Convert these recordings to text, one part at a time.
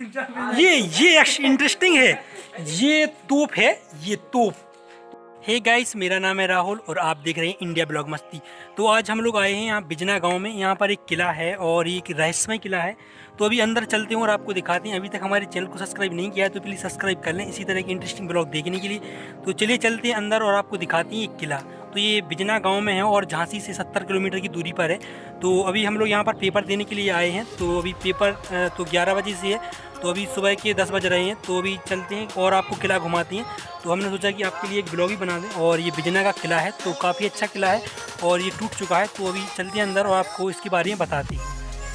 ये इंटरेस्टिंग है। ये तोप है, ये तोप। हे गाइस, मेरा नाम है राहुल और आप देख रहे हैं इंडिया ब्लॉग मस्ती। तो आज हम लोग आए हैं यहाँ बिजना गांव में। यहाँ पर एक किला है और ये एक रहस्यमय किला है। तो अभी अंदर चलते हैं और आपको दिखाते हैं। अभी तक हमारे चैनल को सब्सक्राइब नहीं किया है तो प्लीज़ सब्सक्राइब कर लें इसी तरह के इंटरेस्टिंग ब्लॉग देखने के लिए। तो चलिए चलते हैं अंदर और आपको दिखाते हैं एक किला। तो ये बिजना गांव में है और झांसी से 70 किलोमीटर की दूरी पर है। तो अभी हम लोग यहाँ पर पेपर देने के लिए आए हैं। तो अभी पेपर तो 11 बजे से है, तो अभी सुबह के 10 बज रहे हैं। तो अभी चलते हैं और आपको किला घुमाते हैं। तो हमने सोचा कि आपके लिए एक ब्लॉग ही बना दें। और ये बिजना का किला है, तो काफ़ी अच्छा किला है और ये टूट चुका है। तो अभी चलते हैं अंदर और आपको इसके बारे में बताते हैं।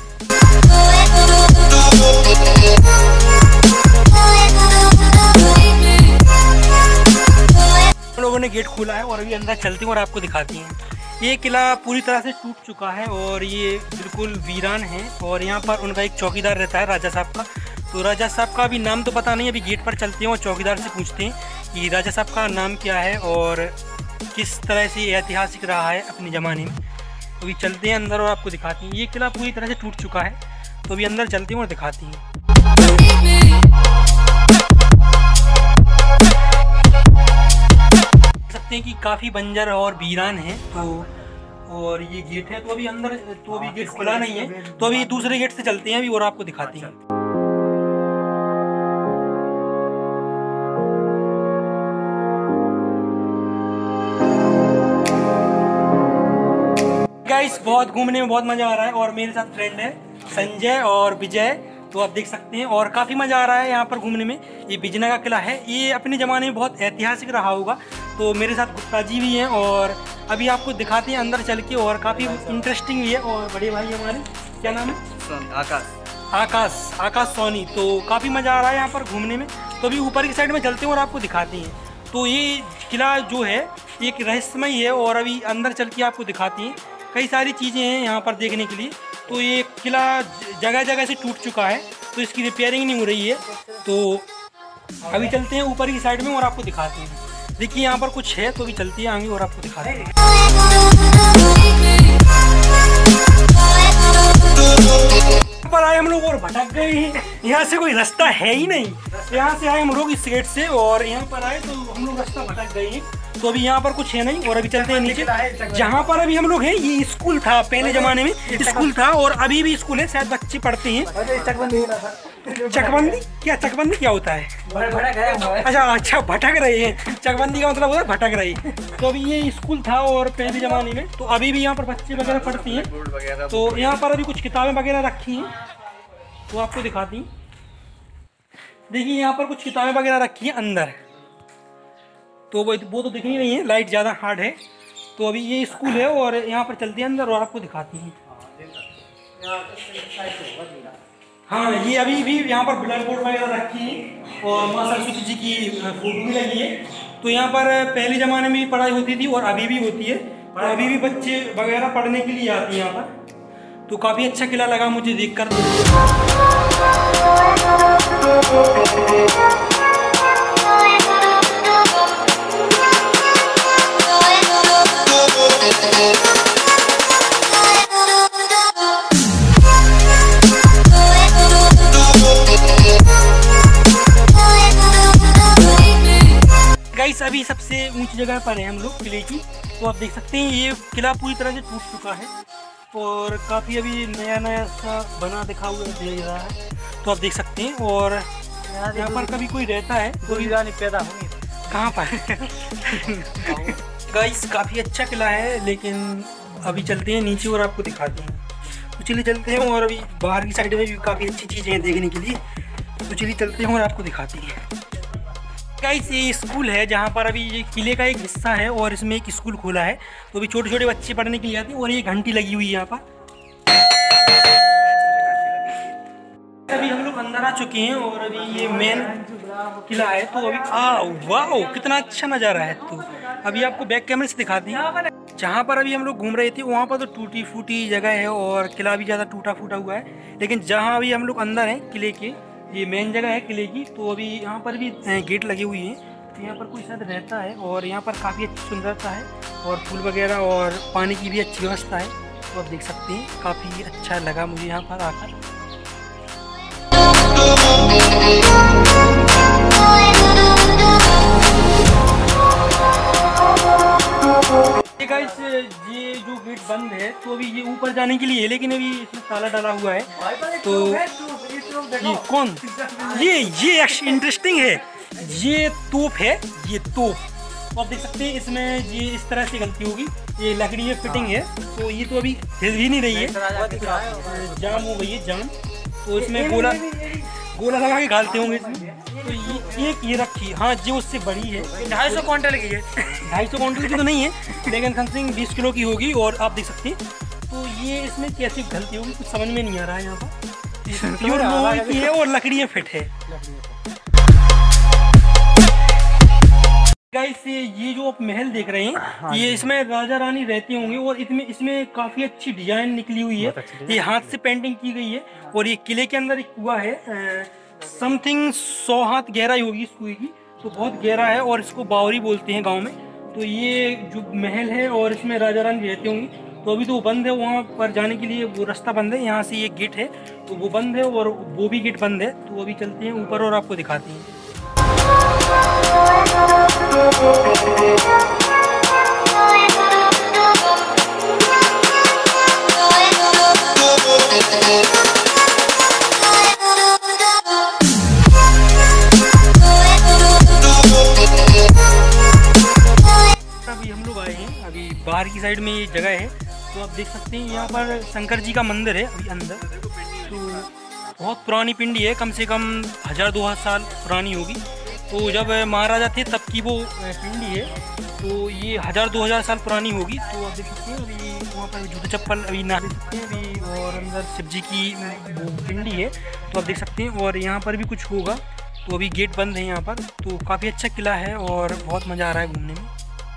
हम लोगों ने गेट खोला है और अभी अंदर चलते हैं और आपको दिखाते हैं। ये किला पूरी तरह से टूट चुका है और ये बिल्कुल वीरान है। और यहाँ पर उनका एक चौकीदार रहता है, राजा साहब का। तो राजा साहब का अभी नाम तो पता नहीं, अभी गेट पर चलते हैं और चौकीदार से पूछते हैं कि राजा साहब का नाम क्या है और किस तरह से ऐतिहासिक रहा है अपने ज़माने में। तो अभी चलते हैं अंदर और आपको दिखाते हैं। ये किला पूरी तरह से टूट चुका है, तो अभी अंदर चलते हैं और दिखाते हैं। सकते हैं कि काफ़ी बंजर और वीरान है। तो और ये गेट है, तो अभी अंदर तो अभी गेट खुला नहीं है, तो अभी दूसरे गेट से चलते हैं अभी और आपको दिखाते हैं। गाइस, बहुत घूमने में बहुत मज़ा आ रहा है और मेरे साथ फ्रेंड है संजय और विजय। तो आप देख सकते हैं और काफ़ी मज़ा आ रहा है यहाँ पर घूमने में। ये बिजना का किला है, ये अपने ज़माने में बहुत ऐतिहासिक रहा होगा। तो मेरे साथ गुप्ता जी भी हैं और अभी आपको दिखाते हैं अंदर चल के। और काफ़ी इंटरेस्टिंग भी है। और बड़े भाई हमारे, क्या नाम है? आकाश सोनी। तो काफ़ी मज़ा आ रहा है यहाँ पर घूमने में। तो अभी ऊपर की साइड में चलते हैं और आपको दिखाते हैं। तो ये किला जो है एक रहस्यमय है और अभी अंदर चल के आपको दिखाते हैं। कई सारी चीज़ें हैं यहाँ पर देखने के लिए। तो ये किला जगह जगह से टूट चुका है, तो इसकी रिपेयरिंग नहीं हो रही है। तो अभी चलते हैं ऊपर की साइड में और आपको दिखाते हैं। देखिए यहाँ पर कुछ है, तो अभी चलते हैं आगे और आपको दिखाते हैं। यहाँ पर आए हम लोग और भटक गए हैं। यहाँ से कोई रास्ता है ही नहीं। यहाँ से आए हम लोग इस गेट से और यहाँ पर आए तो हम लोग रास्ता भटक गए हैं। तो अभी यहाँ पर कुछ है नहीं और अभी चलते हैं नीचे। जहाँ पर अभी हम लोग हैं ये स्कूल था, पहले जमाने में स्कूल था और अभी भी स्कूल है, शायद बच्चे पढ़ते हैं। चकबंदी क्या होता है? अच्छा, भटक रहे हैं। चकबंदी का मतलब होता है भटक रहे। तो अभी ये स्कूल था और पहले जमाने में, तो अभी भी यहाँ पर बच्चे वगैरह पढ़ते हैं। तो यहाँ पर अभी कुछ किताबें वगैरह रखी हैं, तो आपको दिखाती हैं। देखिए यहाँ पर कुछ किताबें वगैरह रखी हैं अंदर, तो वो तो दिख नहीं रही है, लाइट ज़्यादा हार्ड है। तो अभी ये स्कूल है और यहाँ पर चलते हैं अंदर और आपको दिखाती हैं। हाँ, ये अभी भी यहाँ पर ब्लैक बोर्ड वगैरह रखी है और माँ सरस्वती जी की फोटो भी लगी है। तो यहाँ पर पहले ज़माने में भी पढ़ाई होती थी और अभी भी होती है। तो अभी भी बच्चे वगैरह पढ़ने के लिए आते हैं यहाँ पर। तो काफ़ी अच्छा किला लगा मुझे देखकर। गाइस, अभी सबसे ऊंची जगह पर है हम लोग किले की। तो आप देख सकते हैं ये किला पूरी तरह से टूट चुका है और काफ़ी अभी नया नया सा बना दिखा हुआ दे रहा है। तो आप देख सकते हैं और यहाँ पर कभी कोई रहता है तो पैदा होंगे कहाँ पर। गाइस, काफ़ी अच्छा किला है, लेकिन अभी चलते हैं नीचे और आपको दिखाते हैं। तो चलिए चलते हैं और अभी बाहर की साइड में भी काफ़ी अच्छी चीज़ें हैं देखने के लिए। तो चलिए चलते हैं और आपको दिखाते हैं। गाइस, ये स्कूल है जहाँ पर अभी ये किले का एक हिस्सा है और इसमें एक स्कूल खोला है। तो अभी छोटे छोटे बच्चे पढ़ने के लिए आते हैं और ये घंटी लगी हुई है यहाँ पर। अभी हम लोग अंदर आ चुके हैं और अभी ये मेन किला है। तो अभी वाह, कितना अच्छा नज़ारा है। तो अभी आपको बैक कैमरे से दिखाते हैं। जहाँ पर अभी हम लोग घूम रहे थे वहाँ पर तो टूटी फूटी जगह है और किला भी ज़्यादा टूटा फूटा हुआ है। लेकिन जहाँ अभी हम लोग अंदर हैं किले के, ये मेन जगह है किले की। तो अभी यहाँ पर भी गेट लगे हुए हैं, तो यहाँ पर कोई शायद रहता है और यहाँ पर काफ़ी अच्छी सुंदरता है और फूल वगैरह और पानी की भी अच्छी व्यवस्था है। तो आप देख सकते हैं, काफ़ी अच्छा लगा मुझे यहाँ पर आकर। आने के लिए, लेकिन अभी इसमें ताला डाला हुआ है। तो ये कौन, ये इंटरेस्टिंग है, ये तोप है, ये तोप। तो आप देख सकते हैं इसमें ये इस तरह से गलती होगी, ये लकड़ी में फिटिंग है, तो ये तो अभी हिल भी नहीं रही है, जाम हो गई है जाम। तो इसमें गोला लगा के डालते होंगे इसमें। तो ये रखी, हाँ जी उससे बड़ी है, 250 क्विंटल की है। 250 क्विंटल की तो नहीं है, लेकिन समथिंग 20 किलो की होगी। और आप देख सकते हैं तो ये इसमें कैसी गलती होगी कुछ समझ में नहीं आ रहा है। यहाँ पर प्योर लोहे की है और लकड़ियाँ फिट है। गाइस ये जो आप महल देख रहे हैं, ये इसमें राजा रानी रहते होंगे और इसमें काफी अच्छी डिजाइन निकली हुई है, ये हाथ से पेंटिंग की गई है। और ये किले के अंदर एक कुआं है, समथिंग 100 हाथ गहराई होगी इस कुएं की, तो बहुत गहरा है और इसको बावरी बोलते हैं गांव में। तो ये जो महल है और इसमें राजा रानी रहते होंगे, तो अभी तो वो बंद है, वहाँ पर जाने के लिए वो रास्ता बंद है। यहाँ से ये गेट है तो वो बंद है और वो भी गेट बंद है। तो अभी चलते हैं ऊपर और आपको दिखाते हैं। अभी हम लोग आए हैं, अभी बाहर की साइड में ये जगह है, तो आप देख सकते हैं यहाँ पर शंकर जी का मंदिर है अभी अंदर। तो बहुत पुरानी पिंडी है, कम से कम 1000-2000 साल पुरानी होगी। तो जब महाराजा थे तब की वो पिंडी है, तो ये 1000-2000 साल पुरानी होगी। तो आप देख सकते हैं अभी वहाँ पर जूते चप्पल अभी ना देख सकते हैं अभी, और अंदर शिव जी की वो पिंडी है, तो आप देख सकते हैं। और यहाँ पर भी कुछ होगा, तो अभी गेट बंद है यहाँ पर। तो काफ़ी अच्छा किला है और बहुत मज़ा आ रहा है घूमने में।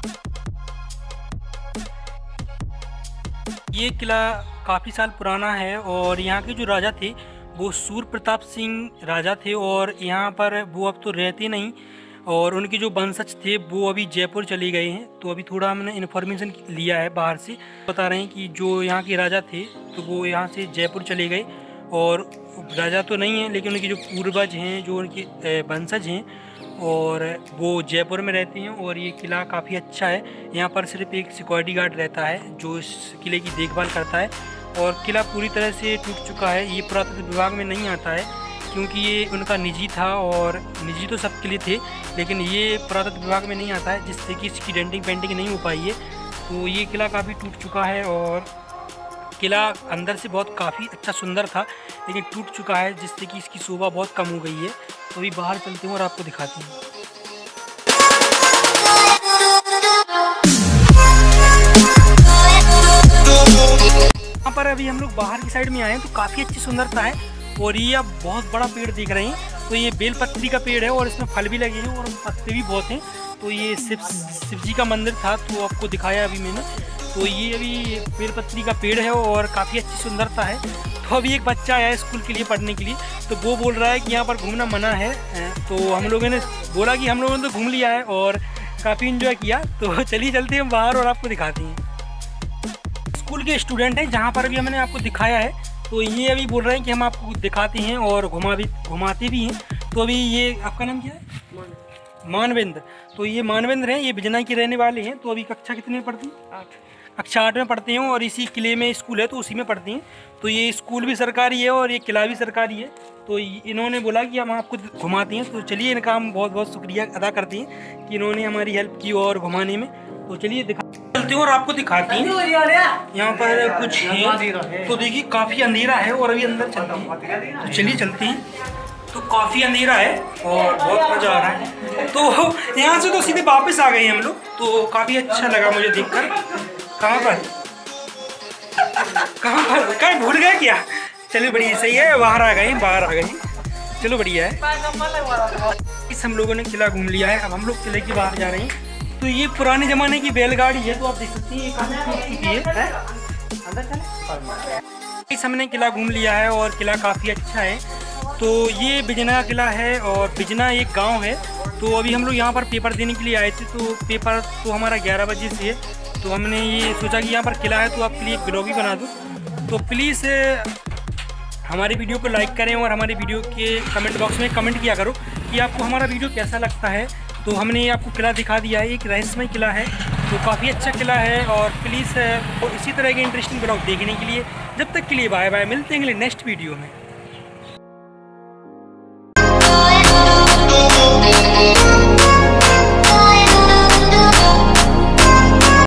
ये किला काफ़ी साल पुराना है और यहाँ के जो राजा थे वो सूर्य प्रताप सिंह राजा थे, और यहाँ पर वो अब तो रहते नहीं, और उनके जो वंशज थे वो अभी जयपुर चले गए हैं। तो अभी थोड़ा हमने इन्फॉर्मेशन लिया है बाहर से, बता रहे हैं कि जो यहाँ के राजा थे तो वो यहाँ से जयपुर चले गए, और राजा तो नहीं है लेकिन उनके जो पूर्वज हैं, जो उनके वंशज हैं, और वो जयपुर में रहते हैं। और ये किला काफ़ी अच्छा है, यहाँ पर सिर्फ एक सिक्योरिटी गार्ड रहता है जो इस किले की देखभाल करता है। और किला पूरी तरह से टूट चुका है, ये पुरातत्व विभाग में नहीं आता है क्योंकि ये उनका निजी था, और निजी तो सब किले थे लेकिन ये पुरातत्व विभाग में नहीं आता है, जिससे कि इसकी डेंटिंग पेंटिंग नहीं हो पाई है। तो ये किला काफ़ी टूट चुका है, और किला अंदर से बहुत काफ़ी अच्छा सुंदर था लेकिन टूट चुका है, जिससे कि इसकी शोभा बहुत कम हो गई है। तो अभी बाहर चलते हैं और आपको दिखाते हैं। यहाँ पर अभी हम लोग बाहर की साइड में आए हैं, तो काफ़ी अच्छी सुंदरता है। और ये आप बहुत बड़ा पेड़ देख रहे हैं, तो ये बेलपत्री का पेड़ है और इसमें फल भी लगे हैं और पत्ते भी बहुत हैं। तो ये शिव जी का मंदिर था, तो आपको दिखाया अभी मैंने। तो ये अभी बेलपत्री का पेड़ है और काफ़ी अच्छी सुंदरता है। तो अभी एक बच्चा आया है स्कूल के लिए पढ़ने के लिए, तो वो बोल रहा है कि यहाँ पर घूमना मना है। तो हम लोगों ने बोला कि हम लोगों ने तो घूम लिया है और काफ़ी इन्जॉय किया, तो चलिए चलते हैं बाहर और आपको दिखाते हैं। स्कूल के स्टूडेंट हैं जहाँ पर अभी मैंने आपको दिखाया है, तो ये अभी बोल रहे हैं कि हम आपको दिखाते हैं और घुमाते भी हैं। तो अभी ये आपका नाम क्या है? मानवेंद्र। तो ये मानवेंद्र हैं, ये बिजना के रहने वाले हैं। तो अभी कक्षा कितने में पढ़ती हैं? 8। कक्षा 8 में पढ़ते हैं और इसी किले में स्कूल है तो उसी में पढ़ती हैं। तो ये स्कूल भी सरकारी है और ये किला भी सरकारी है। तो इन्होंने बोला कि हम आपको घुमाते हैं, तो चलिए इनका हम बहुत बहुत शुक्रिया अदा करते हैं कि इन्होंने हमारी हेल्प की और घुमाने में। तो चलिए चलते हैं और आपको दिखाते हैं यहाँ पर कुछ है। तो देखिए काफ़ी अंधेरा है और अभी अंदर चलते हैं, तो चलिए चलते हैं। तो काफ़ी अंधेरा है और बहुत मज़ा आ रहा है। तो यहाँ से तो सीधे वापस आ गए हम लोग, तो काफ़ी अच्छा लगा मुझे देखकर। कहाँ पर कहीं भूल गए क्या? चलिए बढ़िया, सही है, बाहर आ गए। चलो बढ़िया है। इस हम लोगों ने किला घूम लिया है, अब हम लोग किले के बाहर जा रहे हैं। तो ये पुराने ज़माने की बैलगाड़ी है, तो आप देख सकते हैं ये काफ़ी टूट चुकी है। इस हमने किला घूम लिया है और किला काफ़ी अच्छा है। तो ये बिजना किला है और बिजना एक गांव है। तो अभी हम लोग यहाँ पर पेपर देने के लिए आए थे, तो पेपर तो हमारा 11 बजे से है। तो हमने ये सोचा कि यहाँ पर किला है तो आपके लिए एक ब्लॉग ही बना दूँ। तो प्लीज़ हमारी वीडियो को लाइक करें और हमारे वीडियो के कमेंट बॉक्स में कमेंट किया करो कि आपको हमारा वीडियो कैसा लगता है। तो हमने आपको किला दिखा दिया है, एक रहस्यमय किला है तो काफ़ी अच्छा किला है। और प्लीज़ इसी तरह के इंटरेस्टिंग ब्लॉग देखने के लिए, जब तक के लिए बाय बाय, मिलते हैं अगले नेक्स्ट वीडियो में।